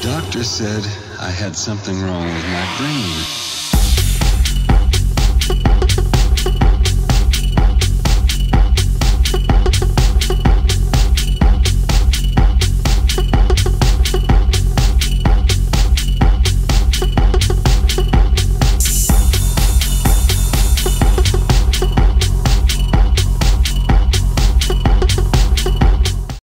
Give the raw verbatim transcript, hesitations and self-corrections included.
doctor said I had something wrong with my brain.